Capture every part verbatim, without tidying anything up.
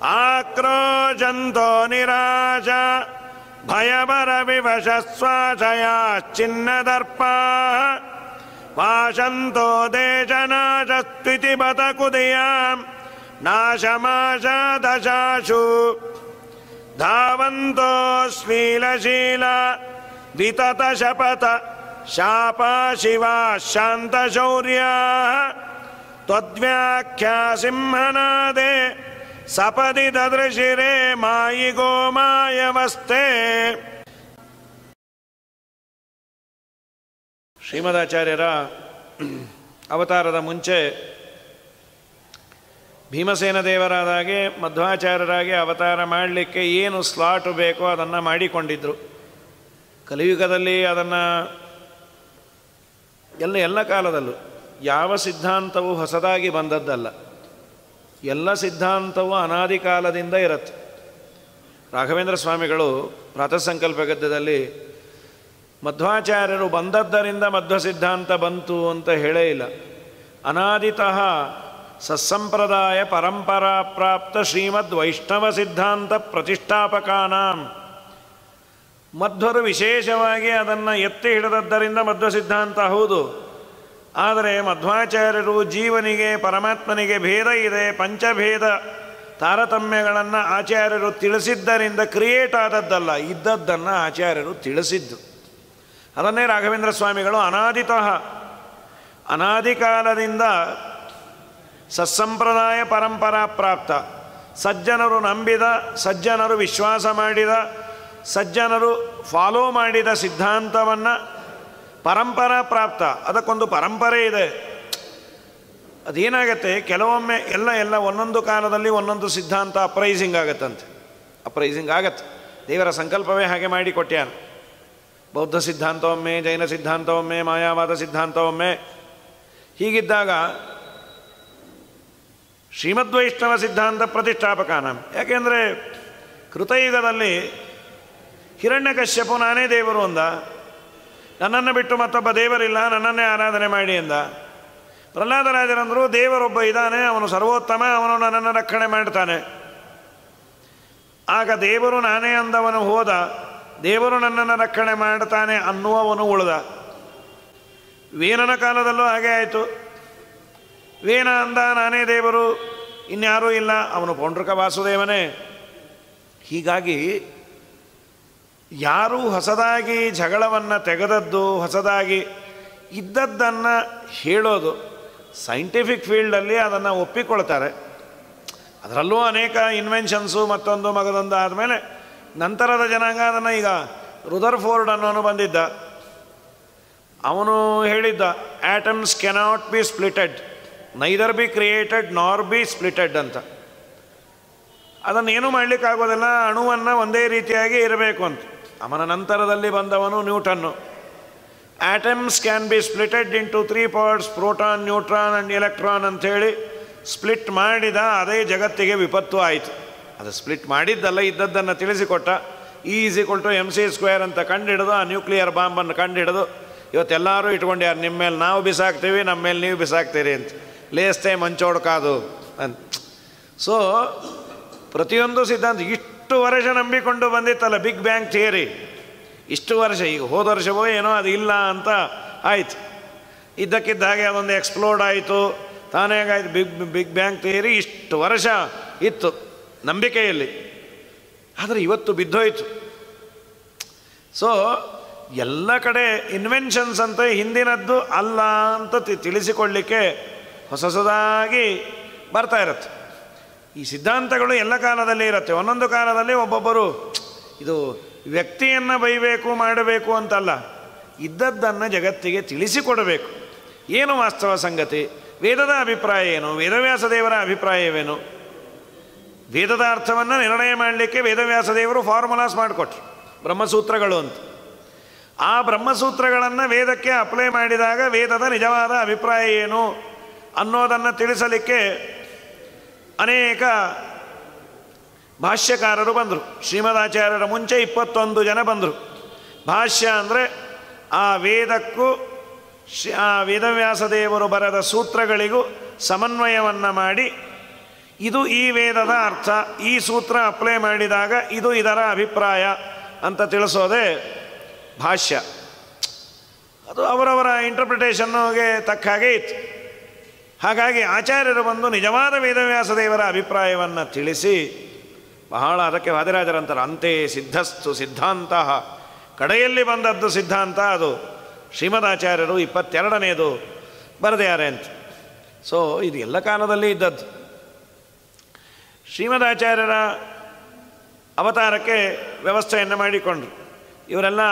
ಆಕ್ರೋಶಂತೋ ನಿರಾಶ ಭಯಭರ ವಿವಶಸ್ವಾಶಯಾಶ್ಚಿನ್ನದರ್ಪಾ ವಾಶಂತೋ ದೇಶನಾಶಸ್ತ್ವಿತಿ ಬತ ಕುದಿಯಾಂ ನಾಶಮಾಶ ದಶಾಶು ಧಾವಂತೋ ಶ್ಲೀಲಶೀಲ ವಿತತ ಶಪಥ ಶಾಪ ಶಿವ ಶಾಂತ ಶೌರ್ಯ ತ್ವದ್ವ್ಯಾಖ್ಯಾ ಸಿಂಹನಾದೆ ಸಪದಿ ದದೃಶಿರೇ ಮಾಯಿ ಗೋಮಾಯವಸ್ಥೆ. ಶ್ರೀಮದಾಚಾರ್ಯರ ಅವತಾರದ ಮುಂಚೆ ಭೀಮಸೇನ ದೇವರಾದಾಗೆ ಮಧ್ವಾಚಾರ್ಯರಾಗಿ ಅವತಾರ ಮಾಡಲಿಕ್ಕೆ ಏನು ಸ್ಲಾಟು ಬೇಕೋ ಅದನ್ನು ಮಾಡಿಕೊಂಡಿದ್ದರು. ಕಲಿಯುಗದಲ್ಲಿ ಅದನ್ನು ಎಲ್ಲ ಎಲ್ಲ ಕಾಲದಲ್ಲೂ ಯಾವ ಸಿದ್ಧಾಂತವೂ ಹೊಸದಾಗಿ ಬಂದದ್ದಲ್ಲ. ಎಲ್ಲ ಸಿದ್ಧಾಂತವೂ ಅನಾದಿ ಕಾಲದಿಂದ ಇರುತ್ತೆ. ರಾಘವೇಂದ್ರ ಸ್ವಾಮಿಗಳು ಪ್ರಾತಃಸಂಕಲ್ಪ ಗದ್ಯದಲ್ಲಿ ಮಧ್ವಾಚಾರ್ಯರು ಬಂದದ್ದರಿಂದ ಮಧ್ವ ಸಿದ್ಧಾಂತ ಬಂತು ಅಂತ ಹೇಳೇ ಇಲ್ಲ. ಅನಾದಿತಃ ಸತ್ಸಂಪ್ರದಾಯ ಪರಂಪರಾ ಪ್ರಾಪ್ತ ಶ್ರೀಮದ್ ವೈಷ್ಣವ ಸಿದ್ಧಾಂತ ಪ್ರತಿಷ್ಠಾಪಕಾನಾಂ, ಮಧ್ವರು ವಿಶೇಷವಾಗಿ ಅದನ್ನು ಎತ್ತಿ ಹಿಡಿದದ್ದರಿಂದ ಮಧ್ವ ಸಿದ್ಧಾಂತ ಹೌದು. ಆದರೆ ಮಧ್ವಾಚಾರ್ಯರು ಜೀವನಿಗೆ ಪರಮಾತ್ಮನಿಗೆ ಭೇದ ಇದೆ, ಪಂಚಭೇದ ತಾರತಮ್ಯಗಳನ್ನು ಆಚಾರ್ಯರು ತಿಳಿಸಿದ್ದರಿಂದ ಕ್ರಿಯೇಟ್ ಆದದ್ದಲ್ಲ, ಇದ್ದದ್ದನ್ನು ಆಚಾರ್ಯರು ತಿಳಿಸಿದ್ದು. ಅದನ್ನೇ ರಾಘವೇಂದ್ರ ಸ್ವಾಮಿಗಳು ಅನಾದಿತಃ ಅನಾದಿ ಕಾಲದಿಂದ ಸತ್ಸಂಪ್ರದಾಯ ಪರಂಪರಾ ಪ್ರಾಪ್ತ, ಸಜ್ಜನರು ನಂಬಿದ, ಸಜ್ಜನರು ವಿಶ್ವಾಸ ಮಾಡಿದ, ಸಜ್ಜನರು ಫಾಲೋ ಮಾಡಿದ ಸಿದ್ಧಾಂತವನ್ನು ಪರಂಪರಾ ಪ್ರಾಪ್ತ, ಅದಕ್ಕೊಂದು ಪರಂಪರೆ ಇದೆ. ಅದೇನಾಗತ್ತೆ, ಕೆಲವೊಮ್ಮೆ ಎಲ್ಲ ಎಲ್ಲ ಒಂದೊಂದು ಕಾಲದಲ್ಲಿ ಒಂದೊಂದು ಸಿದ್ಧಾಂತ ಅಪ್ರೈಸಿಂಗ್ ಆಗತ್ತಂತೆ. ಅಪ್ರೈಸಿಂಗ್ ಆಗತ್ತೆ, ದೇವರ ಸಂಕಲ್ಪವೇ ಹಾಗೆ ಮಾಡಿ ಕೊಟ್ಯಾನ. ಬೌದ್ಧ ಸಿದ್ಧಾಂತ ಒಮ್ಮೆ, ಜೈನ ಸಿದ್ಧಾಂತ ಒಮ್ಮೆ, ಮಾಯಾವಾದ ಸಿದ್ಧಾಂತ ಒಮ್ಮೆ. ಹೀಗಿದ್ದಾಗ ಶ್ರೀಮದ್ವೈಷ್ಣವ ಸಿದ್ಧಾಂತ ಪ್ರತಿಷ್ಠಾಪಕಾನ. ಯಾಕೆಂದರೆ ಕೃತಯುಗದಲ್ಲಿ ಹಿರಣ್ಯಕಶ್ಯಪು ನಾನೇ ದೇವರು ಅಂದ, ನನ್ನನ್ನು ಬಿಟ್ಟು ಮತ್ತೊಬ್ಬ ದೇವರಿಲ್ಲ, ನನ್ನನ್ನೇ ಆರಾಧನೆ ಮಾಡಿ ಎಂದ. ಪ್ರಹ್ಲಾದರಾಜರಂದರು ದೇವರೊಬ್ಬ ಇದ್ದಾನೆ, ಅವನು ಸರ್ವೋತ್ತಮ, ಅವನು ನನ್ನನ್ನು ರಕ್ಷಣೆ ಮಾಡ್ತಾನೆ. ಆಗ ದೇವರು ನಾನೇ ಅಂದವನು ಹೋದ, ದೇವರು ನನ್ನನ್ನು ರಕ್ಷಣೆ ಮಾಡ್ತಾನೆ ಅನ್ನುವವನು ಉಳಿದ. ವೇನನ ಕಾಲದಲ್ಲೂ ಹಾಗೆ ಆಯಿತು. ವೇನ ಅಂದ ನಾನೇ ದೇವರು, ಇನ್ಯಾರೂ ಇಲ್ಲ, ಅವನು ಪೌಂಡ್ರಕ ವಾಸುದೇವನೇ. ಹೀಗಾಗಿ ಯಾರೂ ಹೊಸದಾಗಿ ಜಗಳವನ್ನು ತೆಗೆದದ್ದು, ಹೊಸದಾಗಿ ಇದ್ದದ್ದನ್ನು ಹೇಳೋದು, ಸೈಂಟಿಫಿಕ್ ಫೀಲ್ಡಲ್ಲಿ ಅದನ್ನು ಒಪ್ಪಿಕೊಳ್ತಾರೆ. ಅದರಲ್ಲೂ ಅನೇಕ ಇನ್ವೆನ್ಷನ್ಸು ಮತ್ತೊಂದು ಮಗದೊಂದು ಆದಮೇಲೆ ನಂತರದ ಜನಾಂಗ ಅದನ್ನು, ಈಗ ರುದರ್ಫೋರ್ಡ್ ಅನ್ನೋನು ಬಂದಿದ್ದ, ಅವನು ಹೇಳಿದ್ದ atoms cannot be splitted, neither be created nor be splitted ಅಂತ. ಅದನ್ನೇನು ಮಾಡಲಿಕ್ಕಾಗೋದಿಲ್ಲ, ಅಣುವನ್ನು ಒಂದೇ ರೀತಿಯಾಗಿ ಇರಬೇಕು ಅಂತ. ಅವನ ನಂತರದಲ್ಲಿ ಬಂದವನು Newton. Atoms can be splitted into three parts, proton, neutron and electron ಅಂಥೇಳಿ ಸ್ಪ್ಲಿಟ್ ಮಾಡಿದ. ಅದೇ ಜಗತ್ತಿಗೆ ವಿಪತ್ತು ಆಯಿತು. ಅದು ಸ್ಪ್ಲಿಟ್ ಮಾಡಿದ್ದಲ್ಲ, ಇದ್ದದ್ದನ್ನು ತಿಳಿಸಿಕೊಟ್ಟ. E is equal to M C square ಅಂತ ಕಂಡುಹಿಡಿದು, ಆ ನ್ಯೂಕ್ಲಿಯರ್ ಬಾಂಬನ್ನು ಕಂಡುಹಿಡಿದು ಇವತ್ತೆಲ್ಲರೂ ಇಟ್ಕೊಂಡ್ಯಾರು, ನಿಮ್ಮ ಮೇಲೆ ನಾವು ಬಿಸಾಕ್ತೀವಿ, ನಮ್ಮ ಮೇಲೆ ನೀವು ಬಿಸಾಕ್ತೀರಿ ಅಂತ. ಲೇಸ್ತೆ ಮಂಚೋಡ್ಕಾದು ಅಂತ. ಸೊ ಪ್ರತಿಯೊಂದು ಸಿದ್ಧಾಂತ ಇಷ್ಟು ವರ್ಷ ನಂಬಿಕೊಂಡು ಬಂದಿತ್ತಲ್ಲ, ಬಿಗ್ ಬ್ಯಾಂಗ್ ಥಿಯರಿ, ಇಷ್ಟು ವರ್ಷ, ಈಗ ಹೋದ ವರ್ಷವೋ ಏನೋ ಅದು ಇಲ್ಲ ಅಂತ ಆಯಿತು. ಇದ್ದಕ್ಕಿದ್ದ ಹಾಗೆ ಅದೊಂದು ಎಕ್ಸ್ಪ್ಲೋಡ್ ಆಯಿತು, ತಾನೇ ಆಗಾಯಿತು. ಬಿಗ್ ಬಿಗ್ ಬ್ಯಾಂಗ್ ಥಿಯರಿ ಇಷ್ಟು ವರ್ಷ ಇತ್ತು ನಂಬಿಕೆಯಲ್ಲಿ, ಆದರೆ ಇವತ್ತು ಬಿದ್ದೋಯ್ತು. ಸೊ ಎಲ್ಲ ಕಡೆ ಇನ್ವೆನ್ಷನ್ಸ್ ಅಂತ ಹಿಂದಿನದ್ದು ಅಲ್ಲ ಅಂತ ತಿಳಿಸಿಕೊಳ್ಳಿಕ್ಕೆ ಹೊಸ ಹೊಸದಾಗಿ ಬರ್ತಾ ಇರುತ್ತೆ. ಈ ಸಿದ್ಧಾಂತಗಳು ಎಲ್ಲ ಕಾಲದಲ್ಲಿ ಇರುತ್ತೆ. ಒಂದೊಂದು ಕಾಲದಲ್ಲಿ ಒಬ್ಬೊಬ್ಬರು ಇದು ವ್ಯಕ್ತಿಯನ್ನು ಬೈಬೇಕು ಮಾಡಬೇಕು ಅಂತಲ್ಲ, ಇದ್ದದ್ದನ್ನು ಜಗತ್ತಿಗೆ ತಿಳಿಸಿಕೊಡಬೇಕು. ಏನು ವಾಸ್ತವ ಸಂಗತಿ, ವೇದದ ಅಭಿಪ್ರಾಯ ಏನು, ವೇದವ್ಯಾಸ ದೇವರ ಅಭಿಪ್ರಾಯವೇನು, ವೇದದ ಅರ್ಥವನ್ನು ನಿರ್ಣಯ ಮಾಡಲಿಕ್ಕೆ ವೇದವ್ಯಾಸ ದೇವರು ಫಾರ್ಮುಲಾಸ್ ಮಾಡಿಕೊಟ್ರು, ಬ್ರಹ್ಮಸೂತ್ರಗಳು ಅಂತ. ಆ ಬ್ರಹ್ಮಸೂತ್ರಗಳನ್ನು ವೇದಕ್ಕೆ ಅಪ್ಲೈ ಮಾಡಿದಾಗ ವೇದದ ನಿಜವಾದ ಅಭಿಪ್ರಾಯ ಏನು ಅನ್ನೋದನ್ನು ತಿಳಿಸಲಿಕ್ಕೆ ಅನೇಕ ಭಾಷ್ಯಕಾರರು ಬಂದರು. ಶ್ರೀಮದಾಚಾರ್ಯರ ಮುಂಚೆ ಇಪ್ಪತ್ತೊಂದು ಜನ ಬಂದರು. ಭಾಷ್ಯ ಅಂದರೆ ಆ ವೇದಕ್ಕೂ ಆ ವೇದವ್ಯಾಸ ದೇವರು ಬರೆದ ಸೂತ್ರಗಳಿಗೂ ಸಮನ್ವಯವನ್ನು ಮಾಡಿ ಇದು ಈ ವೇದದ ಅರ್ಥ, ಈ ಸೂತ್ರ ಅಪ್ಲೈ ಮಾಡಿದಾಗ ಇದು ಇದರ ಅಭಿಪ್ರಾಯ ಅಂತ ತಿಳಿಸೋದೇ ಭಾಷ್ಯ. ಅದು ಅವರವರ ಇಂಟರ್ಪ್ರಿಟೇಷನ್ಗೆ ತಕ್ಕ ಹಾಗೆ ಇತ್ತು. ಹಾಗಾಗಿ ಆಚಾರ್ಯರು ಬಂದು ನಿಜವಾದ ವೇದವ್ಯಾಸ ದೇವರ ಅಭಿಪ್ರಾಯವನ್ನು ತಿಳಿಸಿ ಬಹಳ, ಅದಕ್ಕೆ ವಾದಿರಾಜರಂತಾರೆ ಅಂತೆ ಸಿದ್ಧಸ್ತು ಸಿದ್ಧಾಂತ, ಕಡೆಯಲ್ಲಿ ಬಂದದ್ದು ಸಿದ್ಧಾಂತ ಅದು ಶ್ರೀಮದಾಚಾರ್ಯರು ಇಪ್ಪತ್ತೆರಡನೇದು ಬರೆದಿದ್ದಾರೆ ಅಂತ. ಸೊ ಇದು ಎಲ್ಲ ಕಾಲದಲ್ಲಿ ಇದ್ದದ್ದು. ಶ್ರೀಮದಾಚಾರ್ಯರ ಅವತಾರಕ್ಕೆ ವ್ಯವಸ್ಥೆಯನ್ನು ಮಾಡಿಕೊಂಡ್ರು. ಇವರೆಲ್ಲ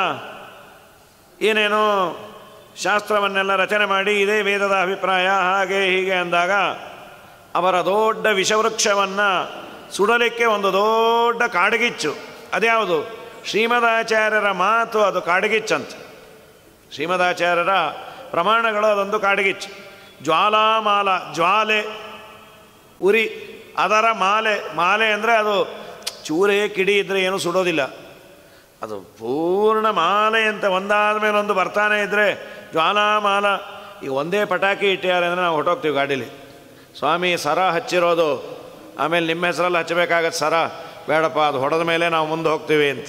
ಏನೇನೋ ಶಾಸ್ತ್ರವನ್ನೆಲ್ಲ ರಚನೆ ಮಾಡಿ ಇದೇ ವೇದದ ಅಭಿಪ್ರಾಯ ಹಾಗೆ ಹೀಗೆ ಅಂದಾಗ ಅವರ ದೊಡ್ಡ ವಿಷವೃಕ್ಷವನ್ನು ಸುಡಲಿಕ್ಕೆ ಒಂದು ದೊಡ್ಡ ಕಾಡ್ಗಿಚ್ಚು. ಅದ್ಯಾವುದು? ಶ್ರೀಮದಾಚಾರ್ಯರ ಮಾತು, ಅದು ಕಾಡ್ಗಿಚ್ಚಂತೆ. ಶ್ರೀಮದಾಚಾರ್ಯರ ಪ್ರಮಾಣಗಳು ಅದೊಂದು ಕಾಡ್ಗಿಚ್ಚು. ಜ್ವಾಲಾಮಾಲ, ಜ್ವಾಲೆ ಉರಿ, ಅದರ ಮಾಲೆ. ಮಾಲೆ ಅಂದರೆ ಅದು ಚೂರೇ ಕಿಡಿ ಇದ್ದರೆ ಏನೂ ಸುಡೋದಿಲ್ಲ, ಅದು ಪೂರ್ಣ ಮಾಲೆ ಅಂತ ಒಂದಾದ ಮೇಲೆ ಒಂದು ಬರ್ತಾನೆ ಇದ್ದರೆ ಜ್ವಾಲಾಮಾಲ. ಈಗ ಒಂದೇ ಪಟಾಕಿ ಇಟ್ಟಿದ್ದಾರೆ ಅಂದರೆ ನಾವು ಹೊಟ್ಟೋಗ್ತೀವಿ ಗಾಡೀಲಿ. ಸ್ವಾಮಿ ಸರ ಹಚ್ಚಿರೋದು, ಆಮೇಲೆ ನಿಮ್ಮ ಹೆಸರಲ್ಲಿ ಹಚ್ಚಬೇಕಾಗತ್ತೆ ಸರ, ಬೇಡಪ್ಪ ಅದು ಹೊಡೆದ ಮೇಲೆ ನಾವು ಮುಂದೆ ಹೋಗ್ತೀವಿ ಅಂತ.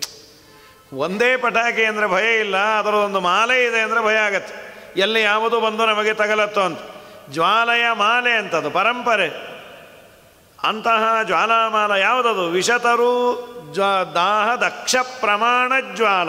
ಒಂದೇ ಪಟಾಕಿ ಅಂದರೆ ಭಯ ಇಲ್ಲ, ಅದರದೊಂದು ಮಾಲೆ ಇದೆ ಅಂದರೆ ಭಯ ಆಗತ್ತೆ, ಎಲ್ಲಿ ಯಾವುದು ಬಂದು ನಮಗೆ ತಗಲತ್ತೋ ಅಂತ. ಜ್ವಾಲೆಯ ಮಾಲೆ ಅಂತದು ಪರಂಪರೆ. ಅಂತಹ ಜ್ವಾಲಾಮಾಲ ಯಾವುದದು? ವಿಷತರು ಜ್ವ ದಾಹ ದಕ್ಷ ಪ್ರಮಾಣ ಜ್ವಾಲ.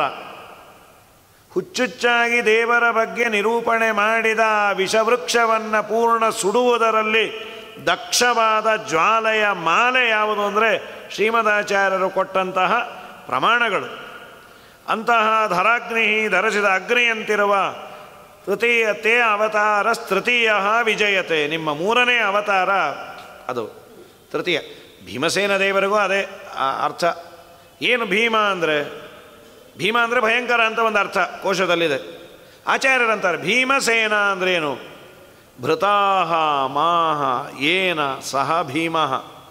ಹುಚ್ಚುಚ್ಚಾಗಿ ದೇವರ ಬಗ್ಗೆ ನಿರೂಪಣೆ ಮಾಡಿದ ವಿಷವೃಕ್ಷವನ್ನು ಪೂರ್ಣ ಸುಡುವುದರಲ್ಲಿ ದಕ್ಷವಾದ ಜ್ವಾಲೆಯ ಮಾಲೆ ಯಾವುದು ಅಂದರೆ ಶ್ರೀಮದಾಚಾರ್ಯರು ಕೊಟ್ಟಂತಹ ಪ್ರಮಾಣಗಳು. ಅಂತಹ ಧರಾಗ್ನಿ ಧರಿಸಿದ ಅಗ್ನಿಯಂತಿರುವ ತೃತೀಯತೆ ಅವತಾರ ತೃತೀಯ ವಿಜಯತೆ, ನಿಮ್ಮ ಮೂರನೇ ಅವತಾರ ಅದು ತೃತೀಯ. ಭೀಮಸೇನ ದೇವರಿಗೂ ಅದೇ ಅರ್ಥ. ಏನು ಭೀಮ ಅಂದರೆ? ಭೀಮ ಅಂದರೆ ಭಯಂಕರ ಅಂತ ಒಂದು ಅರ್ಥ ಕೋಶದಲ್ಲಿದೆ. ಆಚಾರ್ಯರಂತಾರೆ ಭೀಮಸೇನ ಅಂದ್ರೇನು? ಭೃತಾಹ ಮಾಹ ಏನ ಸಹ ಭೀಮಃ.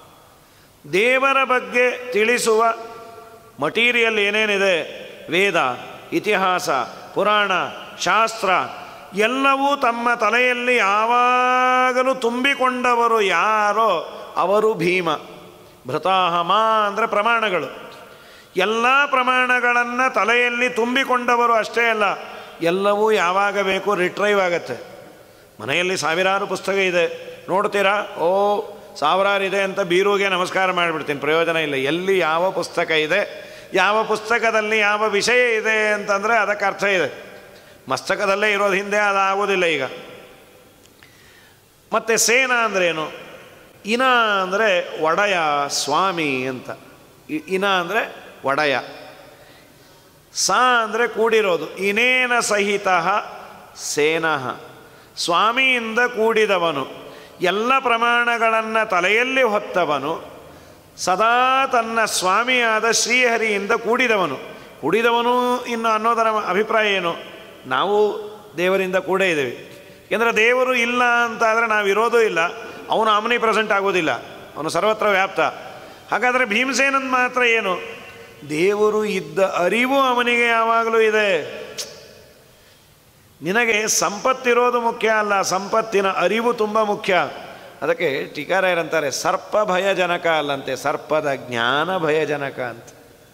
ದೇವರ ಬಗ್ಗೆ ತಿಳಿಸುವ ಮಟೀರಿಯಲ್ ಏನೇನಿದೆ, ವೇದ, ಇತಿಹಾಸ, ಪುರಾಣ, ಶಾಸ್ತ್ರ ಎಲ್ಲವೂ ತಮ್ಮ ತಲೆಯಲ್ಲಿ ಯಾವಾಗಲೂ ತುಂಬಿಕೊಂಡವರು ಯಾರೋ ಅವರು ಭೀಮ. ಭೃತಾಹ ಮಾ ಅಂದರೆ ಪ್ರಮಾಣಗಳು. ಎಲ್ಲ ಪ್ರಮಾಣಗಳನ್ನು ತಲೆಯಲ್ಲಿ ತುಂಬಿಕೊಂಡವರು ಅಷ್ಟೇ ಅಲ್ಲ, ಎಲ್ಲವೂ ಯಾವಾಗ ಬೇಕು ರಿಟ್ರೈವ್ ಆಗತ್ತೆ. ಮನೆಯಲ್ಲಿ ಸಾವಿರಾರು ಪುಸ್ತಕ ಇದೆ, ನೋಡ್ತೀರಾ, ಓ ಸಾವಿರಾರು ಇದೆ ಅಂತ ಬೀರುಗೆ ನಮಸ್ಕಾರ ಮಾಡಿಬಿಡ್ತೀನಿ, ಪ್ರಯೋಜನ ಇಲ್ಲ. ಎಲ್ಲಿ ಯಾವ ಪುಸ್ತಕ ಇದೆ, ಯಾವ ಪುಸ್ತಕದಲ್ಲಿ ಯಾವ ವಿಷಯ ಇದೆ ಅಂತಂದರೆ ಅದಕ್ಕೆ ಅರ್ಥ ಇದೆ. ಮಸ್ತಕದಲ್ಲೇ ಇರೋದು ಹಿಂದೆ ಅದಾಗೋದಿಲ್ಲ ಈಗ. ಮತ್ತು ಸೇನಾ ಅಂದ್ರೇನು? ಇನ ಅಂದರೆ ಒಡೆಯ, ಸ್ವಾಮಿ ಅಂತ. ಇನ ಅಂದರೆ ಒಡೆಯ. ಸಾ ಅಂದರೆ ಕೂಡಿರೋದು. ಇನೇನ ಸಹಿತ ಸೇನಃ, ಸ್ವಾಮಿಯಿಂದ ಕೂಡಿದವನು, ಎಲ್ಲ ಪ್ರಮಾಣಗಳನ್ನು ತಲೆಯಲ್ಲಿ ಹೊತ್ತವನು, ಸದಾ ತನ್ನ ಸ್ವಾಮಿಯಾದ ಶ್ರೀಹರಿಯಿಂದ ಕೂಡಿದವನು. ಕೂಡಿದವನು ಇನ್ನು ಅನ್ನೋದರ ಅಭಿಪ್ರಾಯ ಏನು? ನಾವು ದೇವರಿಂದ ಕೂಡ ಇದ್ದೇವೆ. ಏಕೆಂದರೆ ದೇವರು ಇಲ್ಲ ಅಂತಾದರೆ ನಾವಿರೋದೂ ಇಲ್ಲ, ಅವನು ಆಮ್ನಿ ಪ್ರೆಸೆಂಟ್ ಆಗೋದಿಲ್ಲ, ಅವನು ಸರ್ವತ್ರ ವ್ಯಾಪ್ತ. ಹಾಗಾದರೆ ಭೀಮಸೇನಂದು ಮಾತ್ರ ಏನು? ದೇವರು ಇದ್ದ ಅರಿವು ಅವನಿಗೆ ಯಾವಾಗಲೂ ಇದೆ. ನಿನಗೆ ಸಂಪತ್ತಿರೋದು ಮುಖ್ಯ ಅಲ್ಲ, ಸಂಪತ್ತಿನ ಅರಿವು ತುಂಬ ಮುಖ್ಯ. ಅದಕ್ಕೆ ಟೀಕಾರಾಯರಂತಾರೆ ಸರ್ಪ ಭಯಜನಕ ಅಲ್ಲಂತೆ, ಸರ್ಪದ ಜ್ಞಾನ ಭಯಜನಕ ಅಂತ.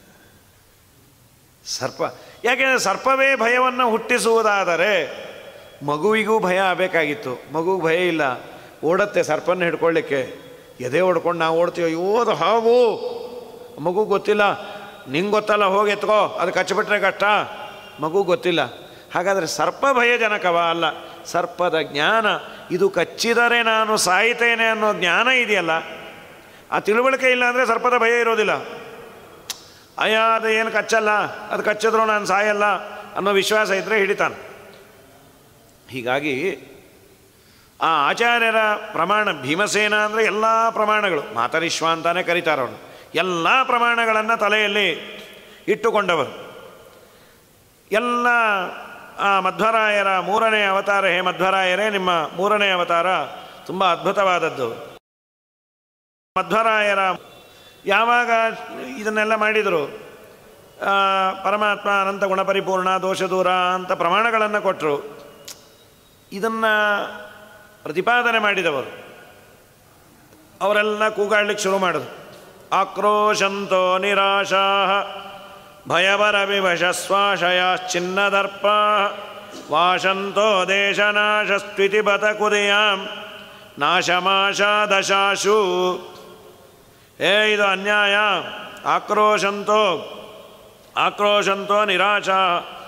ಸರ್ಪ ಯಾಕೆಂದರೆ ಸರ್ಪವೇ ಭಯವನ್ನು ಹುಟ್ಟಿಸುವುದಾದರೆ ಮಗುವಿಗೂ ಭಯ ಆಗಬೇಕಾಗಿತ್ತು. ಮಗುಗೆ ಭಯ ಇಲ್ಲ, ಓಡತ್ತೆ ಸರ್ಪನ್ನು ಹಿಡ್ಕೊಳ್ಳಿಕ್ಕೆ. ಎದೆ ಹೊಡ್ಕೊಂಡು ನಾವು ಓಡ್ತೀವಿ, ಓದು ಹಾವು, ಮಗು ಗೊತ್ತಿಲ್ಲ. ನಿಂಗೆ ಗೊತ್ತಲ್ಲ, ಹೋಗಿ ಎತ್ಕೋ, ಅದು ಕಚ್ಚಿಬಿಟ್ರೆ ಕಷ್ಟ, ಮಗು ಗೊತ್ತಿಲ್ಲ. ಹಾಗಾದರೆ ಸರ್ಪ ಭಯಜನಕವ? ಅಲ್ಲ, ಸರ್ಪದ ಜ್ಞಾನ. ಇದು ಕಚ್ಚಿದರೆ ನಾನು ಸಾಯ್ತೇನೆ ಅನ್ನೋ ಜ್ಞಾನ ಇದೆಯಲ್ಲ, ಆ ತಿಳುವಳಿಕೆ ಇಲ್ಲ ಅಂದರೆ ಸರ್ಪದ ಭಯ ಇರೋದಿಲ್ಲ. ಅಯ್ಯ ಅದು ಏನು ಕಚ್ಚಲ್ಲ, ಅದು ಕಚ್ಚಿದ್ರೂ ನಾನು ಸಾಯಲ್ಲ ಅನ್ನೋ ವಿಶ್ವಾಸ ಇದ್ದರೆ ಹಿಡಿತಾನೆ. ಹೀಗಾಗಿ ಆ ಆಚಾರ್ಯರ ಪ್ರಮಾಣ, ಭೀಮಸೇನ ಅಂದರೆ ಎಲ್ಲ ಪ್ರಮಾಣಗಳು, ಮಾತರಿಶ್ವ ಅಂತಾನೆ ಕರೀತಾರವನು, ಎಲ್ಲ ಪ್ರಮಾಣಗಳನ್ನು ತಲೆಯಲ್ಲಿ ಇಟ್ಟುಕೊಂಡವರು. ಎಲ್ಲ ಆ ಮಧ್ವರಾಯರ ಮೂರನೇ ಅವತಾರ. ಹೇ ಮಧ್ವರಾಯರೇ, ನಿಮ್ಮ ಮೂರನೇ ಅವತಾರ ತುಂಬ ಅದ್ಭುತವಾದದ್ದು. ಮಧ್ವರಾಯರ ಯಾವಾಗ ಇದನ್ನೆಲ್ಲ ಮಾಡಿದರು, ಪರಮಾತ್ಮ ಅನಂತ ಗುಣಪರಿಪೂರ್ಣ ದೋಷ ದೂರ ಅಂತ ಪ್ರಮಾಣಗಳನ್ನು ಕೊಟ್ಟರು. ಇದನ್ನು ಪ್ರತಿಪಾದನೆ ಮಾಡಿದವರು ಅವರೆಲ್ಲ ಕೂಗಾಡ್ಲಿಕ್ಕೆ ಶುರು ಮಾಡಿದ್ರು. ಆಕ್ರೋಶಂತೋ ನಿರಾಶಾ ಭಯವರ ವಿವಶಸ್ವಾಶಯಾಶ್ಚಿನ್ನದರ್ಪ ವಾಶಂತೋ ದೇಶನಾಶಸ್ತ್ವಿತಿ ಬತ ಕುದಿಯಾಂ ನಾಶಮಾಶಾ ದಶಾಶು. ಏ ಇದು ಅನ್ಯಾಯ. ಆಕ್ರೋಶಂತೋ ಆಕ್ರೋಶಂತೋ ನಿರಾಶಾ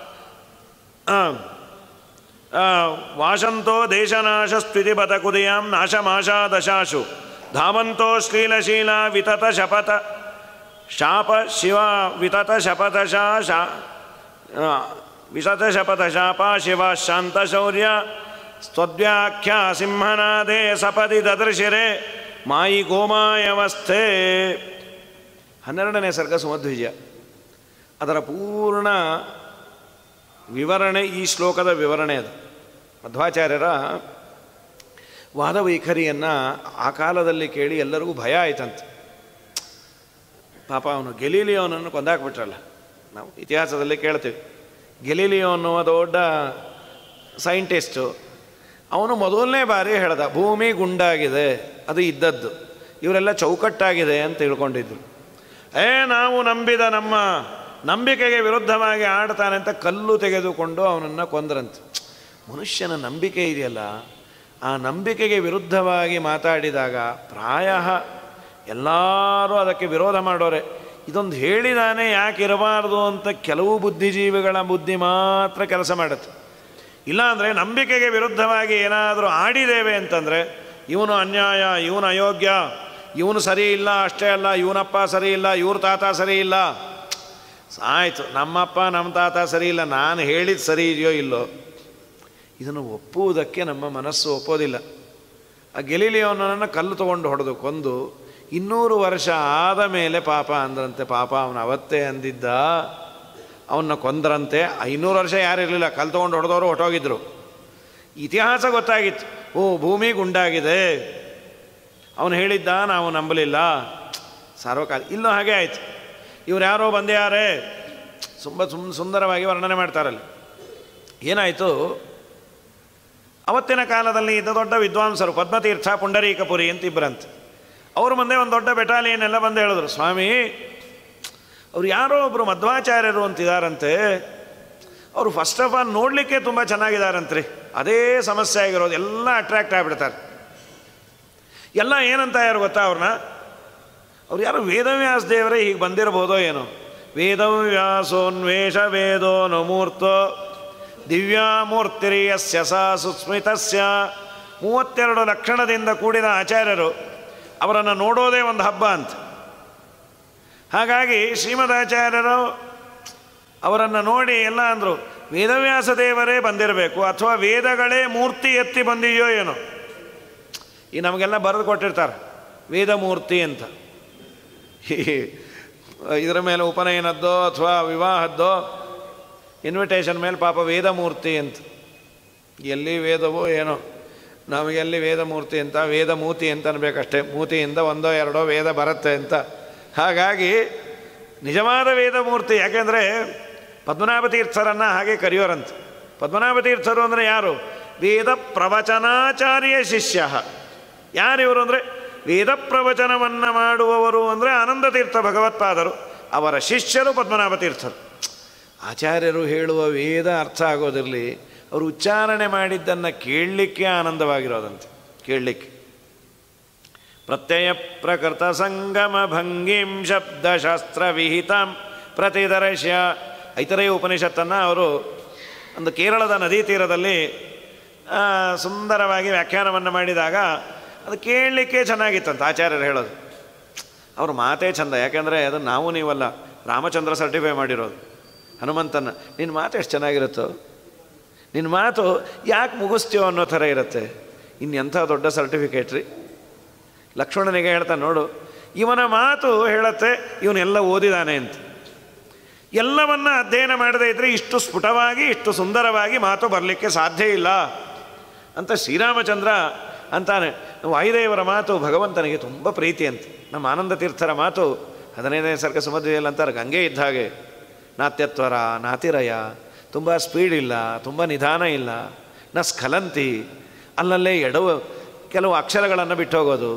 ವಾಶಂತೋ ದೇಶನಾಶಸ್ತ್ವಿತಿ ಬತ ಕುದಿಯಾಂ ನಾಶಮಾಶಾ ದಶಾಶು ಧಾವಂತೋ ಶ್ಲೀಲಶೀಲ ವಿತತ ಶಪಥ ಶಾಪ ಶಿವ ವಿತತ ಶಪಥ ಶಾ ಶಾ ವಿತತ ಶಪಥ ಶಾಪ ಶಿವ ಶಾಂತ ಶೌರ್ಯ ಸ್ವದ್ವ್ಯಾಖ್ಯಾ ಸಿಂಹನಾದೇ ಸಪದಿ ದದೃಶಿರೆ ಮಾಯಿ ಗೋಮಾಯವಸ್ಥೆ. ಹನ್ನೆರಡನೇ ಸರ್ಗ ಸುಮಧ್ವಿಜಯ. ಅದರ ಪೂರ್ಣ ವಿವರಣೆ ಈ ಶ್ಲೋಕದ ವಿವರಣೆ ಅದು. ಮಧ್ವಾಚಾರ್ಯರ ವಾದವೈಖರಿಯನ್ನು ಆ ಕಾಲದಲ್ಲಿ ಕೇಳಿ ಎಲ್ಲರಿಗೂ ಭಯ ಆಯ್ತಂತೆ. ಪಾಪ ಅವನು ಗೆಲೀಲಿಯೋನನ್ನು ಕೊಂದಾಕ್ಬಿಟ್ರಲ್ಲ. ನಾವು ಇತಿಹಾಸದಲ್ಲಿ ಕೇಳ್ತೀವಿ, ಗೆಲೀಲಿಯೋ ಅನ್ನುವ ದೊಡ್ಡ ಸೈಂಟಿಸ್ಟು, ಅವನು ಮೊದಲನೇ ಬಾರಿ ಹೇಳ್ದ ಭೂಮಿ ಗುಂಡಾಗಿದೆ, ಅದು ಇದ್ದದ್ದು, ಇವರೆಲ್ಲ ಚೌಕಟ್ಟಾಗಿದೆ ಅಂತ ತಿಳ್ಕೊಂಡಿದ್ರು. ಏ ನಾವು ನಂಬಿದ ನಮ್ಮ ನಂಬಿಕೆಗೆ ವಿರುದ್ಧವಾಗಿ ಆಡ್ತಾನೆ ಅಂತ ಕಲ್ಲು ತೆಗೆದುಕೊಂಡು ಅವನನ್ನು ಕೊಂದ್ರಂತೆ. ಮನುಷ್ಯನ ನಂಬಿಕೆ ಇದೆಯಲ್ಲ, ಆ ನಂಬಿಕೆಗೆ ವಿರುದ್ಧವಾಗಿ ಮಾತಾಡಿದಾಗ ಪ್ರಾಯ ಎಲ್ಲರೂ ಅದಕ್ಕೆ ವಿರೋಧ ಮಾಡೋರೆ. ಇದೊಂದು ಹೇಳಿದಾನೆ ಯಾಕೆ ಇರಬಾರ್ದು ಅಂತ ಕೆಲವು ಬುದ್ಧಿಜೀವಿಗಳ ಬುದ್ಧಿ ಮಾತ್ರ ಕೆಲಸ ಮಾಡುತ್ತೆ. ಇಲ್ಲಾಂದರೆ ನಂಬಿಕೆಗೆ ವಿರುದ್ಧವಾಗಿ ಏನಾದರೂ ಆಡಿದ್ದೇವೆ ಅಂತಂದರೆ ಇವನು ಅನ್ಯಾಯ, ಇವನು ಅಯೋಗ್ಯ, ಇವನು ಸರಿ ಇಲ್ಲ, ಅಷ್ಟೇ ಅಲ್ಲ ಇವನಪ್ಪ ಸರಿ ಇಲ್ಲ, ಇವ್ರ ತಾತ ಸರಿ ಇಲ್ಲ. ಆಯಿತು, ನಮ್ಮಪ್ಪ ನಮ್ಮ ತಾತ ಸರಿ ಇಲ್ಲ, ನಾನು ಹೇಳಿದ್ದು ಸರಿ ಇದೆಯೋ ಇಲ್ಲೋ, ಇದನ್ನು ಒಪ್ಪುವುದಕ್ಕೆ ನಮ್ಮ ಮನಸ್ಸು ಒಪ್ಪೋದಿಲ್ಲ. ಆ ಗೆಲೀಲಿಯೋನನ್ನು ಕಲ್ಲು ತೊಗೊಂಡು ಹೊಡೆದು ಕೊಂದು ಇನ್ನೂರು ವರ್ಷ ಆದ ಮೇಲೆ ಪಾಪ ಅಂದ್ರಂತೆ. ಪಾಪ ಅವನು ಅವತ್ತೇ ಅಂದಿದ್ದ, ಅವನ್ನ ಕೊಂದ್ರಂತೆ. ಐನೂರು ವರ್ಷ ಯಾರಿರಲಿಲ್ಲ, ಕಲ್ಲು ತೊಗೊಂಡು ಹೊಡೆದವರು ಹೊಟ್ಟೋಗಿದ್ರು. ಇತಿಹಾಸ ಗೊತ್ತಾಗಿತ್ತು, ಓ ಭೂಮಿ ಗುಂಡಾಗಿದೆ, ಅವನು ಹೇಳಿದ್ದ, ನಾವು ನಂಬಲಿಲ್ಲ. ಸಾರ್ವಕಾಲ ಇಲ್ಲೂ ಹಾಗೆ ಆಯಿತು. ಇವ್ರು ಯಾರೋ ಬಂದ್ಯಾರೇ ತುಂಬ ಸುಮ್ ಸುಂದರವಾಗಿ ವರ್ಣನೆ ಮಾಡ್ತಾರಲ್ಲಿ. ಏನಾಯಿತು, ಅವತ್ತಿನ ಕಾಲದಲ್ಲಿ ಇದ್ದ ದೊಡ್ಡ ವಿದ್ವಾಂಸರು ಪದ್ಮತೀರ್ಥ ಪುಂಡರೀಕಪುರಿ ಅಂತ ಇಬ್ಬರಂತೆ. ಅವ್ರ ಮುಂದೆ ಒಂದು ದೊಡ್ಡ ಬೆಟಾಲಿಯನ್ ಎಲ್ಲ ಬಂದು ಹೇಳಿದ್ರು, ಸ್ವಾಮಿ ಅವ್ರು ಯಾರೋ ಒಬ್ಬರು ಮಧ್ವಾಚಾರ್ಯರು ಅಂತಿದ್ದಾರಂತೆ, ಅವರು ಫಸ್ಟ್ ಆಫ್ ಆಲ್ ನೋಡಲಿಕ್ಕೆ ತುಂಬ ಚೆನ್ನಾಗಿದ್ದಾರಂತ್ರಿ, ಅದೇ ಸಮಸ್ಯೆ ಆಗಿರೋದು, ಎಲ್ಲ ಅಟ್ರ್ಯಾಕ್ಟ್ ಆಗಿಬಿಡ್ತಾರೆ. ಎಲ್ಲ ಏನಂತ ಯಾರು ಗೊತ್ತಾ ಅವ್ರನ್ನ, ಅವ್ರು ಯಾರು ವೇದವ್ಯಾಸ ದೇವರೇ ಹೀಗೆ ಬಂದಿರಬಹುದೋ ಏನೋ. ವೇದವ್ಯಾಸೋನ್ವೇಷ ವೇದೋ ನಮೂರ್ತೋ ದಿವ್ಯಾಮೂರ್ತಿರಿಯಸ್ಯ ಸಾ ಸುಸ್ಮಿತಸ್ಯ. ಮೂವತ್ತೆರಡು ಲಕ್ಷಣದಿಂದ ಕೂಡಿದ ಆಚಾರ್ಯರು, ಅವರನ್ನು ನೋಡೋದೇ ಒಂದು ಹಬ್ಬ ಅಂತ. ಹಾಗಾಗಿ ಶ್ರೀಮದಾಚಾರ್ಯರು ಅವರನ್ನು ನೋಡಿ ಎಲ್ಲ ಅಂದರು, ವೇದವ್ಯಾಸ ದೇವರೇ ಬಂದಿರಬೇಕು, ಅಥವಾ ವೇದಗಳೇ ಮೂರ್ತಿ ಎತ್ತಿ ಬಂದಿದೆಯೋ ಏನೋ. ಈ ನಮಗೆಲ್ಲ ಬರೆದು ಕೊಟ್ಟಿರ್ತಾರೆ ವೇದಮೂರ್ತಿ ಅಂತ. ಇದರ ಮೇಲೆ ಉಪನಯನದ್ದೋ ಅಥವಾ ವಿವಾಹದ್ದೋ ಇನ್ವಿಟೇಷನ್ ಮೇಲೆ ಪಾಪ ವೇದಮೂರ್ತಿ ಅಂತ. ಎಲ್ಲಿ ವೇದವೋ ಏನೋ, ನಮಗೆಲ್ಲಿ ವೇದಮೂರ್ತಿ ಅಂತ, ವೇದಮೂತಿ ಅಂತ ಅನ್ಬೇಕಷ್ಟೇ. ಮೂತಿಯಿಂದ ಒಂದೋ ಎರಡೋ ವೇದ ಬರುತ್ತೆ ಅಂತ. ಹಾಗಾಗಿ ನಿಜವಾದ ವೇದಮೂರ್ತಿ, ಯಾಕೆಂದರೆ ಪದ್ಮನಾಭ ತೀರ್ಥರನ್ನು ಹಾಗೆ ಕರೆಯೋರಂತೆ. ಪದ್ಮನಾಭ ತೀರ್ಥರು ಅಂದರೆ ಯಾರು? ವೇದ ಪ್ರವಚನಾಚಾರ್ಯ ಶಿಷ್ಯ. ಯಾರಿವರು ಅಂದರೆ ವೇದ ಪ್ರವಚನವನ್ನು ಮಾಡುವವರು ಅಂದರೆ ಆನಂದ ತೀರ್ಥ ಭಗವತ್ಪಾದರು, ಅವರ ಶಿಷ್ಯರು ಪದ್ಮನಾಭ ತೀರ್ಥರು. ಆಚಾರ್ಯರು ಹೇಳುವ ವೇದ ಅರ್ಥ ಆಗೋದಿರಲಿ, ಅವರು ಉಚ್ಚಾರಣೆ ಮಾಡಿದ್ದನ್ನು ಕೇಳಲಿಕ್ಕೆ ಆನಂದವಾಗಿರೋದಂತೆ, ಕೇಳಲಿಕ್ಕೆ. ಪ್ರತ್ಯಯ ಪ್ರಕೃತ ಸಂಗಮ ಭಂಗಿಂ ಶಬ್ದಶಾಸ್ತ್ರ ವಿಹಿತಾಂ ಪ್ರತಿದರ್ಶ್ಯ. ಐತರೇಯ ಉಪನಿಷತ್ತನ್ನು ಅವರು ಒಂದು ಕೇರಳದ ನದಿ ತೀರದಲ್ಲಿ ಸುಂದರವಾಗಿ ವ್ಯಾಖ್ಯಾನವನ್ನು ಮಾಡಿದಾಗ ಅದು ಕೇಳಲಿಕ್ಕೆ ಚೆನ್ನಾಗಿತ್ತಂತ ಆಚಾರ್ಯರು ಹೇಳೋದು. ಅವ್ರ ಮಾತೇ ಚಂದ, ಯಾಕೆಂದರೆ ಅದನ್ನು ನಾವು ನೀವಲ್ಲ, ರಾಮಚಂದ್ರ ಸರ್ಟಿಫೈ ಮಾಡಿರೋದು ಹನುಮಂತನ. ನಿನ್ನ ಮಾತು ಎಷ್ಟು ಚೆನ್ನಾಗಿರುತ್ತೋ, ನಿನ್ನ ಮಾತು ಯಾಕೆ ಮುಗಿಸ್ತೀವೋ ಅನ್ನೋ ಥರ ಇರುತ್ತೆ. ಇನ್ನೆಂಥ ದೊಡ್ಡ ಸರ್ಟಿಫಿಕೇಟ್ ರೀ. ಲಕ್ಷ್ಮಣನಿಗೆ ಹೇಳ್ತಾನೆ ನೋಡು, ಇವನ ಮಾತು ಹೇಳುತ್ತೆ ಇವನೆಲ್ಲ ಓದಿದಾನೆ ಅಂತ. ಎಲ್ಲವನ್ನ ಅಧ್ಯಯನ ಮಾಡದೇ ಇದ್ದರೆ ಇಷ್ಟು ಸ್ಫುಟವಾಗಿ ಇಷ್ಟು ಸುಂದರವಾಗಿ ಮಾತು ಬರಲಿಕ್ಕೆ ಸಾಧ್ಯ ಇಲ್ಲ ಅಂತ ಶ್ರೀರಾಮಚಂದ್ರ ಅಂತಾನೆ. ವಾಯುದೇವರ ಮಾತು ಭಗವಂತನಿಗೆ ತುಂಬ ಪ್ರೀತಿ ಅಂತ. ನಮ್ಮ ಆನಂದ ತೀರ್ಥರ ಮಾತು ಹದಿನೈದನೇ ಸರ್ಗ ಸುಮಧ್ವಿಯಲ್ಲಿ ಅಂತಾರೆ, ಗಂಗೆ ಇದ್ದ ಹಾಗೆ, ನಾತ್ಯತ್ವರ ನಾತಿರಯ, ತುಂಬ ಸ್ಪೀಡ್ ಇಲ್ಲ, ತುಂಬ ನಿಧಾನ ಇಲ್ಲ, ನ ಸ್ಖಲಂತಿ, ಅಲ್ಲಲ್ಲೇ ಎಡವು ಕೆಲವು ಅಕ್ಷರಗಳನ್ನು ಬಿಟ್ಟು ಹೋಗೋದು,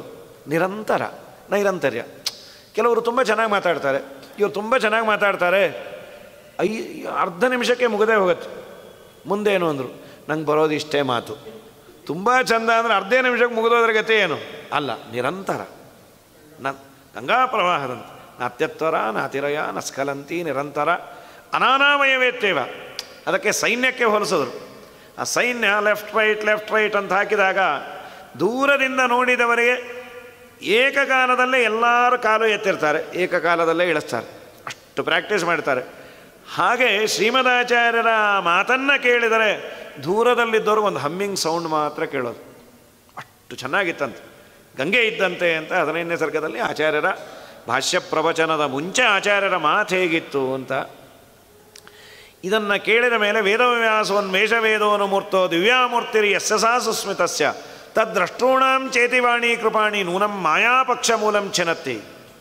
ನಿರಂತರ, ನೈರಂತರ್ಯ. ಕೆಲವರು ತುಂಬ ಚೆನ್ನಾಗಿ ಮಾತಾಡ್ತಾರೆ, ಇವರು ತುಂಬ ಚೆನ್ನಾಗಿ ಮಾತಾಡ್ತಾರೆ, ಐ ಅರ್ಧ ನಿಮಿಷಕ್ಕೆ ಮುಗದೇ ಹೋಗುತ್ತೆ. ಮುಂದೇನು ಅಂದರು, ನಂಗೆ ಬರೋದು ಇಷ್ಟೇ ಮಾತು. ತುಂಬ ಚಂದ ಅಂದರೆ ಅರ್ಧ ನಿಮಿಷಕ್ಕೆ ಮುಗಿದೋದ್ರ ಗತಿ ಏನು ಅಲ್ಲ, ನಿರಂತರ. ನ ಗಂಗಾ ಪ್ರವಾಹದಂತೆ ನಾತ್ಯತ್ವರ ನಾತಿರಯ ನಸ್ಕಲಂತಿ ನಿರಂತರ ಅನಾನಾಮಯವೇತ್ತೇವ. ಅದಕ್ಕೆ ಸೈನ್ಯಕ್ಕೆ ಹೋಲಿಸಿದ್ರು. ಆ ಸೈನ್ಯ ಲೆಫ್ಟ್ ರೈಟ್ ಲೆಫ್ಟ್ ರೈಟ್ ಅಂತ ಹಾಕಿದಾಗ ದೂರದಿಂದ ನೋಡಿದವರಿಗೆ ಏಕಕಾಲದಲ್ಲೇ ಎಲ್ಲರೂ ಕಾಲು ಎತ್ತಿರ್ತಾರೆ, ಏಕಕಾಲದಲ್ಲೇ ಇಳಿಸ್ತಾರೆ, ಅಷ್ಟು ಪ್ರಾಕ್ಟೀಸ್ ಮಾಡ್ತಾರೆ. ಹಾಗೆ ಶ್ರೀಮದಾಚಾರ್ಯರ ಮಾತನ್ನು ಕೇಳಿದರೆ ದೂರದಲ್ಲಿದ್ದವರು ಒಂದು ಹಮ್ಮಿಂಗ್ ಸೌಂಡ್ ಮಾತ್ರ ಕೇಳೋದು, ಅಷ್ಟು ಚೆನ್ನಾಗಿತ್ತಂತೆ. ಗಂಗೆ ಇದ್ದಂತೆ ಅಂತ ಹದಿನೈದನೇ ಸರ್ಗದಲ್ಲಿ ಆಚಾರ್ಯರ ಭಾಷ್ಯ ಪ್ರವಚನದ ಮುಂಚೆ ಆಚಾರ್ಯರ ಮಾತು ಹೇಗಿತ್ತು ಅಂತ. ಇದನ್ನು ಕೇಳಿದ ಮೇಲೆ ವೇದವ್ಯಾಸೋನ್ಮೇಷವೇದೋನು ಮೂರ್ತೋ ದಿವ್ಯಾಮೂರ್ತಿರಿ ಯಸ್ಯ ಸಾ ಸುಸ್ಮಿತಸ್ಯ ತದ್ದ್ರಷ್ಟೂಣಾಂ ಚೇತಿವಾಣಿ ಕೃಪಾಣಿ ನೂನಂ ಮಾಯಾಪಕ್ಷ ಮೂಲಂ ಚಿನತ್ತಿ.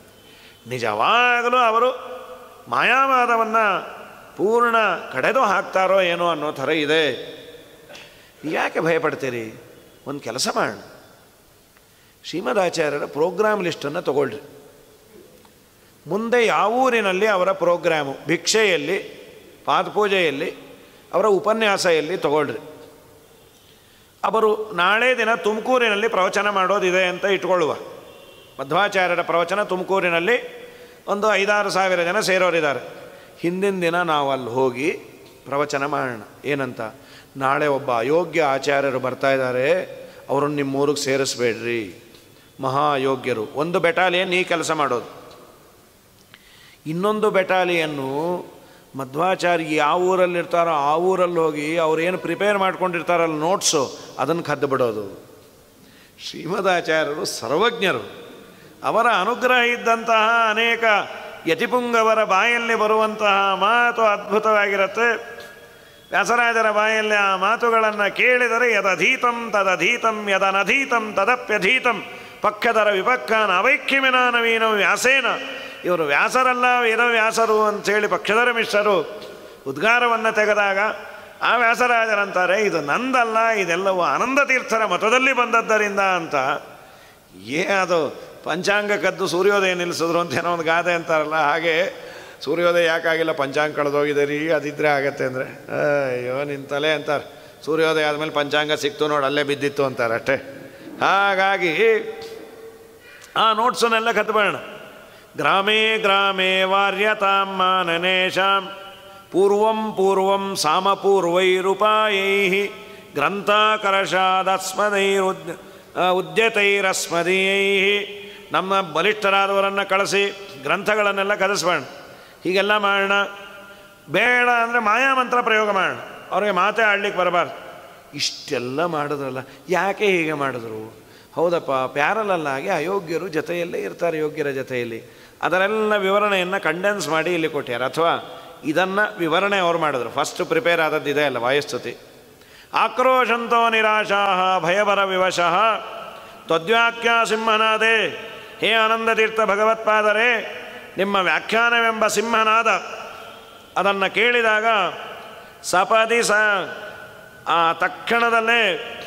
ನಿಜವಾಗಲೂ ಅವರು ಮಾಯಾವಾದವನ್ನು ಪೂರ್ಣ ಕಡೆದು ಹಾಕ್ತಾರೋ ಏನೋ ಅನ್ನೋ ಥರ ಇದೆ. ಯಾಕೆ ಭಯಪಡ್ತೀರಿ? ಒಂದು ಕೆಲಸ ಮಾಡೋಣ, ಶ್ರೀಮದಾಚಾರ್ಯರ ಪ್ರೋಗ್ರಾಮ್ ಲಿಸ್ಟನ್ನು ತಗೊಳ್ರಿ. ಮುಂದೆ ಯಾವ ಊರಿನಲ್ಲಿ ಅವರ ಪ್ರೋಗ್ರಾಮು, ಭಿಕ್ಷೆಯಲ್ಲಿ, ಪಾದಪೂಜೆಯಲ್ಲಿ, ಅವರ ಉಪನ್ಯಾಸ ಎಲ್ಲಿ ತಗೊಳ್ರಿ. ಅವರು ನಾಳೆ ದಿನ ತುಮಕೂರಿನಲ್ಲಿ ಪ್ರವಚನ ಮಾಡೋದಿದೆ ಅಂತ ಇಟ್ಕೊಳ್ಳುವ. ಮಧ್ವಾಚಾರ್ಯರ ಪ್ರವಚನ ತುಮಕೂರಿನಲ್ಲಿ ಒಂದು ಐದಾರು ಸಾವಿರ ಜನ ಸೇರೋರಿದ್ದಾರೆ. ಹಿಂದಿನ ದಿನ ನಾವು ಅಲ್ಲಿ ಹೋಗಿ ಪ್ರವಚನ ಮಾಡೋಣ. ಏನಂತ, ನಾಳೆ ಒಬ್ಬ ಅಯೋಗ್ಯ ಆಚಾರ್ಯರು ಬರ್ತಾ ಇದ್ದಾರೆ, ಅವರನ್ನು ನಿಮ್ಮ ಊರಿಗೆ ಸೇರಿಸ್ಬೇಡ್ರಿ, ಮಹಾ ಅಯೋಗ್ಯರು. ಒಂದು ಬೆಟಾಲಿಯನ್ ಈ ಕೆಲಸ ಮಾಡೋದು. ಇನ್ನೊಂದು ಬೆಟಾಲಿಯನ್ನು ಮಧ್ವಾಚಾರ್ಯ ಯಾವ ಊರಲ್ಲಿರ್ತಾರೋ ಆ ಊರಲ್ಲಿ ಹೋಗಿ ಅವ್ರೇನು ಪ್ರಿಪೇರ್ ಮಾಡ್ಕೊಂಡಿರ್ತಾರಲ್ಲ ನೋಟ್ಸು, ಅದನ್ನು ಕದ್ದು ಬಿಡೋದು. ಶ್ರೀಮದಾಚಾರ್ಯರು ಸರ್ವಜ್ಞರು. ಅವರ ಅನುಗ್ರಹ ಇದ್ದಂತಹ ಅನೇಕ ಯತಿಪುಂಗವರ ಬಾಯಲ್ಲಿ ಬರುವಂತಹ ಮಾತು ಅದ್ಭುತವಾಗಿರುತ್ತೆ. ವ್ಯಾಸರಾಜರ ಬಾಯಲ್ಲಿ ಆ ಮಾತುಗಳನ್ನು ಕೇಳಿದರೆ ಯದಧೀತಂ ತದಧೀತಂ ಯದನಧೀತಂ ತದಪ್ಯಧೀತಂ ಪಕ್ಕದರ ವಿಪಕ್ಕಾನ ಅವೈಕ್ಯಮಿನ ನವೀನ ವ್ಯಾಸೇನ. ಇವರು ವ್ಯಾಸರಲ್ಲ ವೇದವ್ಯಾಸರು ಅಂಥೇಳಿ ಪಕ್ಷಧರ ಮಿಶ್ರರು ಉದ್ಗಾರವನ್ನು ತೆಗೆದಾಗ ಆ ವ್ಯಾಸರಾಜರಂತಾರೆ, ಇದು ನಂದಲ್ಲ, ಇದೆಲ್ಲವೂ ಆನಂದ ತೀರ್ಥರ ಮತದಲ್ಲಿ ಬಂದದ್ದರಿಂದ ಅಂತ. ಏ ಅದು ಪಂಚಾಂಗ ಕದ್ದು ಸೂರ್ಯೋದಯ ನಿಲ್ಲಿಸಿದ್ರು ಅಂತ ಏನೋ ಒಂದು ಗಾದೆ ಅಂತಾರಲ್ಲ, ಹಾಗೆ ಸೂರ್ಯೋದಯ ಯಾಕಾಗಿಲ್ಲ, ಪಂಚಾಂಗ ಕಳೆದೋಗಿದೆ ರೀ, ಅದಿದ್ದರೆ ಆಗತ್ತೆ ಅಂದರೆ ಅಯ್ಯೋ ನಿನ್ನ ತಲೆ ಅಂತಾರೆ. ಸೂರ್ಯೋದಯ ಆದಮೇಲೆ ಪಂಚಾಂಗ ಸಿಕ್ತು ನೋಡಿ, ಅಲ್ಲೇ ಬಿದ್ದಿತ್ತು ಅಂತಾರೆ ಅಷ್ಟೇ. ಹಾಗಾಗಿ ಆ ನೋಟ್ಸನ್ನೆಲ್ಲ ಕತ್ಬೇಡ. ಗ್ರಾಮೇ ಗ್ರಾಮೇ ವಾರ್ಯತಾಂ ಮಾನನೇಶಾಂ ಪೂರ್ವಂ ಪೂರ್ವಂ ಸಾಮಪೂರ್ವೈರುಪಾಯೈ ಗ್ರಂಥಾಕರ್ಷಾದಸ್ಮದೈರುದ್ ಉದ್ಯತೈರಸ್ಮದೀಯೈ. ನಮ್ಮ ಬಲಿಷ್ಠರಾದವರನ್ನು ಕಳಿಸಿ ಗ್ರಂಥಗಳನ್ನೆಲ್ಲ ಕಲಿಸ್ಬೇಡ. ಹೀಗೆಲ್ಲ ಮಾಡೋಣ. ಬೇಡ ಅಂದರೆ ಮಾಯಾಮಂತ್ರ ಪ್ರಯೋಗ ಮಾಡೋಣ, ಅವ್ರಿಗೆ ಮಾತೇ ಆಡ್ಲಿಕ್ಕೆ ಬರಬಾರ್ದು. ಇಷ್ಟೆಲ್ಲ ಮಾಡಿದ್ರಲ್ಲ, ಯಾಕೆ ಹೀಗೆ ಮಾಡಿದ್ರು? ಹೌದಪ್ಪ, ಪ್ಯಾರಲಲ್ಲಾಗಿ ಅಯೋಗ್ಯರು ಜೊತೆಯಲ್ಲೇ ಇರ್ತಾರೆ, ಯೋಗ್ಯರ ಜೊತೆಯಲ್ಲಿ. ಅದರೆಲ್ಲ ವಿವರಣೆಯನ್ನು ಕಂಡೆನ್ಸ್ ಮಾಡಿ ಇಲ್ಲಿ ಕೊಟ್ಟಾರೆ. ಅಥವಾ ಇದನ್ನು ವಿವರಣೆ ಅವ್ರು ಮಾಡಿದ್ರು. ಫಸ್ಟ್ ಪ್ರಿಪೇರ್ ಆದದ್ದಿದೆ ಅಲ್ಲ, ವಾಯುಸ್ತುತಿ. ಆಕ್ರೋಶಂತೋ ನಿರಾಶಾಹ ಭಯಭರ ವಿವಶಃ ತ್ವದ್ವ್ಯಾಖ್ಯ ಸಿಂಹನಾದೆ. ಹೇ ಆನಂದತೀರ್ಥ ಭಗವತ್ಪಾದರೇ, ನಿಮ್ಮ ವ್ಯಾಖ್ಯಾನವೆಂಬ ಸಿಂಹನಾದ ಅದನ್ನು ಕೇಳಿದಾಗ ಸಪದಿ ಸ ಆ ತಕ್ಷಣದಲ್ಲೇ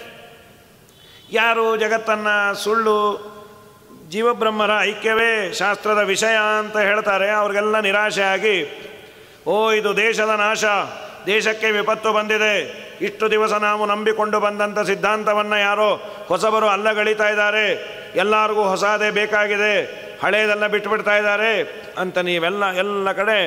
ಯಾರು ಜಗತ್ತನ್ನು ಸುಳ್ಳು ಜೀವಬ್ರಹ್ಮರ ಐಕ್ಯವೇ ಶಾಸ್ತ್ರದ ವಿಷಯ ಅಂತ ಹೇಳ್ತಾರೆ, ಅವ್ರಿಗೆಲ್ಲ ನಿರಾಶೆ ಆಗಿ, ಓ ಇದು ದೇಶದ ನಾಶ, ದೇಶಕ್ಕೆ ವಿಪತ್ತು ಬಂದಿದೆ, ಇಷ್ಟು ದಿವಸ ನಾವು ನಂಬಿಕೊಂಡು ಬಂದಂಥ ಸಿದ್ಧಾಂತವನ್ನು ಯಾರೋ ಹೊಸಬರು ಅಲ್ಲಗಳಿತಾ ಇದ್ದಾರೆ, ಎಲ್ಲರಿಗೂ ಹೊಸದೇ ಬೇಕಾಗಿದೆ, ಹಳೆಯದೆಲ್ಲ ಬಿಟ್ಟುಬಿಡ್ತಾ ಇದ್ದಾರೆ ಅಂತ ನೀವೆಲ್ಲ ಎಲ್ಲ ಕಡೆ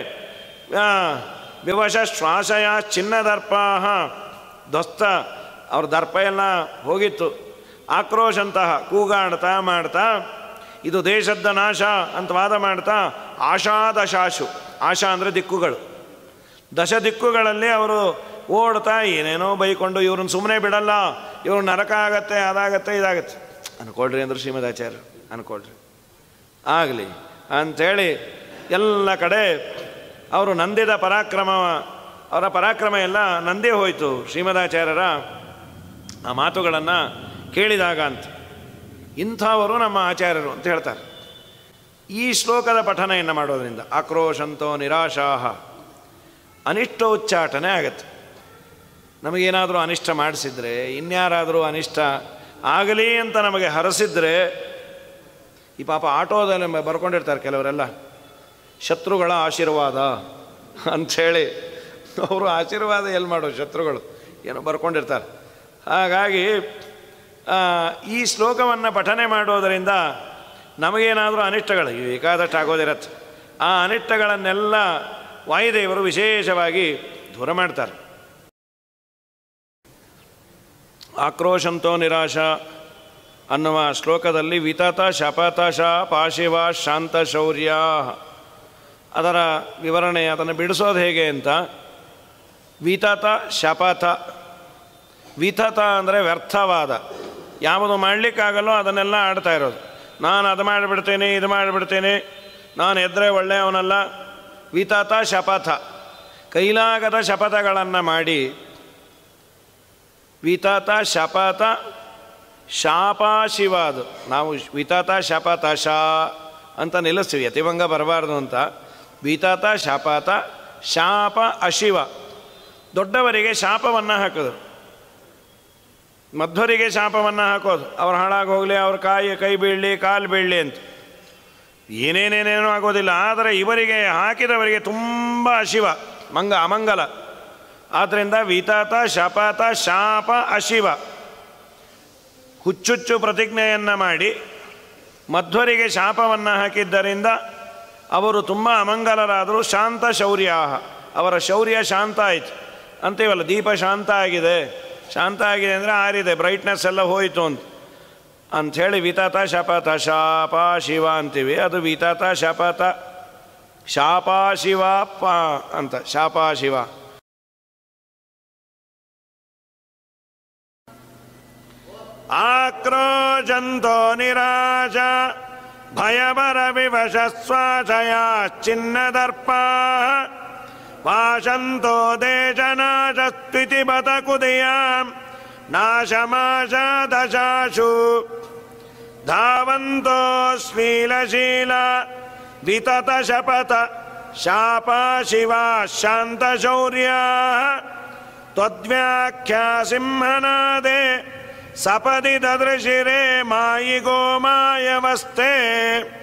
ವಿವಶ ಶ್ವಾಸಯ ಚಿನ್ನದರ್ಪಾಹ ಧ್ವಸ್ತ, ಅವ್ರ ದರ್ಪ ಎಲ್ಲ ಹೋಗಿತ್ತು. ಆಕ್ರೋಶಂತಹ ಕೂಗಾಡ್ತಾ ಮಾಡ್ತಾ ಇದು ದೇಶದ ನಾಶ ಅಂತ ವಾದ ಮಾಡ್ತಾ ಆಶಾದಶಾಶು, ಆಶಾ ಅಂದರೆ ದಿಕ್ಕುಗಳು, ದಶ ದಿಕ್ಕುಗಳಲ್ಲಿ ಅವರು ಓಡ್ತಾ ಏನೇನೋ ಬೈಕೊಂಡು ಇವ್ರನ್ನ ಸುಮ್ಮನೆ ಬಿಡಲ್ಲ, ಇವ್ರು ನರಕ ಆಗತ್ತೆ, ಅದಾಗತ್ತೆ, ಇದಾಗತ್ತೆ ಅಂದ್ಕೊಳ್ರಿ ಅಂದರು ಶ್ರೀಮದಾಚಾರ್ಯರು. ಅಂದ್ಕೊಳ್ರಿ ಆಗಲಿ ಅಂಥೇಳಿ ಎಲ್ಲ ಕಡೆ ಅವರು ನಂದಿದ ಪರಾಕ್ರಮ, ಅವರ ಪರಾಕ್ರಮ ಎಲ್ಲ ನಂದೇ ಹೋಯಿತು ಶ್ರೀಮದಾಚಾರ್ಯರ ಆ ಮಾತುಗಳನ್ನು ಕೇಳಿದಾಗ ಅಂತ. ಇಂಥವರು ನಮ್ಮ ಆಚಾರ್ಯರು ಅಂತ ಹೇಳ್ತಾರೆ. ಈ ಶ್ಲೋಕದ ಪಠನೆಯನ್ನು ಮಾಡೋದರಿಂದ ಆಕ್ರೋಶಂತೋ ನಿರಾಶಾಹ ಅನಿಷ್ಟೋಚ್ಚಾಟನೆ ಆಗತ್ತೆ. ನಮಗೇನಾದರೂ ಅನಿಷ್ಟ ಮಾಡಿಸಿದ್ರೆ, ಇನ್ಯಾರಾದರೂ ಅನಿಷ್ಟ ಆಗಲಿ ಅಂತ ನಮಗೆ ಹರಸಿದ್ರೆ ಈ ಪಾಪ ಆಟೋದಲ್ಲಿ ಬರ್ಕೊಂಡಿರ್ತಾರೆ ಕೆಲವರೆಲ್ಲ, ಶತ್ರುಗಳ ಆಶೀರ್ವಾದ ಅಂಥೇಳಿ. ಅವರು ಆಶೀರ್ವಾದ ಎಲ್ಲಿ ಮಾಡೋ, ಶತ್ರುಗಳು ಏನೋ ಬರ್ಕೊಂಡಿರ್ತಾರೆ. ಹಾಗಾಗಿ ಈ ಶ್ಲೋಕವನ್ನು ಪಠನೆ ಮಾಡೋದರಿಂದ ನಮಗೇನಾದರೂ ಅನಿಷ್ಟಗಳು ಈ ಬೇಕಾದಷ್ಟು ಆಗೋದಿರತ್ತೆ. ಆ ಅನಿಷ್ಟಗಳನ್ನೆಲ್ಲ ವಾಯುದೇವರು ವಿಶೇಷವಾಗಿ ದೂರ ಮಾಡ್ತಾರೆ. ಆಕ್ರೋಶಂತೋ ನಿರಾಶ ಅನ್ನುವ ಶ್ಲೋಕದಲ್ಲಿ ವಿತತ ಶಪಥ ಶಾಪ ಶಿವ ಶಾಂತ ಶೌರ್ಯ ಅದರ ವಿವರಣೆ, ಅದನ್ನು ಬಿಡಿಸೋದು ಹೇಗೆ ಅಂತ. ವಿತತ ಶಪಥ, ವಿತತ ಅಂದರೆ ವ್ಯರ್ಥವಾದ, ಯಾವುದು ಮಾಡಲಿಕ್ಕಾಗಲ್ಲೋ ಅದನ್ನೆಲ್ಲ ಆಡ್ತಾ ಇರೋದು. ನಾನು ಅದು ಮಾಡಿಬಿಡ್ತೇನೆ, ಇದು ಮಾಡಿಬಿಡ್ತೇನೆ, ನಾನು ಎದ್ದರೆ ಒಳ್ಳೆಯವನಲ್ಲ. ವಿತತ ಶಪಥ, ಕೈಲಾಗದ ಶಪಥಗಳನ್ನು ಮಾಡಿ. ವಿತತ ಶಪಥ ಶಾಪ ಶಿವ, ಅದು ನಾವು ವಿತತ ಶಪಥ ಶಾ ಅಂತ ನಿಲ್ಲಿಸ್ತೀವಿ, ಯತಿಭಂಗ ಬರಬಾರ್ದು ಅಂತ. ವಿತತ ಶಪಥ ಶಾಪ ಅಶಿವ, ದೊಡ್ಡವರಿಗೆ ಶಾಪವನ್ನು ಹಾಕೋದು, ಮಧ್ವರಿಗೆ ಶಾಪವನ್ನು ಹಾಕೋದು, ಅವ್ರು ಹಾಳಾಗಿ ಹೋಗಲಿ, ಅವ್ರ ಕಾಯಿ ಕೈ ಬೀಳಲಿ, ಕಾಲು ಬೀಳಲಿ ಅಂತ. ಏನೇನೇನೇನೂ ಆಗೋದಿಲ್ಲ. ಆದರೆ ಇವರಿಗೆ ಹಾಕಿದವರಿಗೆ ತುಂಬ ಅಶಿವ, ಮಂಗ ಅಮಂಗಲ. ಆದ್ದರಿಂದ ವಿತತ ಶಪಥ ಶಾಪ ಅಶಿವ, ಹುಚ್ಚುಚ್ಚು ಪ್ರತಿಜ್ಞೆಯನ್ನು ಮಾಡಿ ಮಧ್ವರಿಗೆ ಶಾಪವನ್ನು ಹಾಕಿದ್ದರಿಂದ ಅವರು ತುಂಬ ಅಮಂಗಲರಾದರು. ಶಾಂತ ಶೌರ್ಯ, ಅವರ ಶೌರ್ಯ ಶಾಂತ ಆಯಿತು ಅಂತೀವಲ್ಲ, ದೀಪ ಶಾಂತ ಆಗಿದೆ. ಶಾಂತ ಆಗಿದೆ ಅಂದರೆ ಆರಿದೆ, ಬ್ರೈಟ್ನೆಸ್ ಎಲ್ಲ ಹೋಯಿತು ಅಂತ ಅಂಥೇಳಿ ವಿತತ ಶಪಥ ಶಾಪ ಶಿವ ಅಂತೀವಿ. ಅದು ವಿತತ ಶಪಥ ಶಾಪ ಶಿವ ಪ ಅಂತ, ಶಾಪ ಶಿವ. ಆಕ್ರೋಶಂತೋ ನಿರಾಶ ಭಯಭರ ವಿವಶ ಸ್ವಾಶಯಾಶ್ಚಿನ್ನದರ್ಪ ವಾಶಂತೋ ದೇಶನಾಶಸ್ತ್ವಿತಿ ಬತ ಕುದಿಯಾಂ ನಾಶಮಾಶ ದಶಾಶು ಧಾವಂತೋ ಶ್ಲೀಲಶೀಲ ವಿತತ ಶಪಥ ಶಾಪ ಶಿವ ಶಾಂತ ಶೌರ್ಯ ತ್ವದ್ವ್ಯಾಖ್ಯಾ ಸಿಂಹನಾದೆ ಸಪದಿ ದದೃಶಿರೇ ಮಾಯಿ ಗೋಮಾಯವಸ್ಥೆ.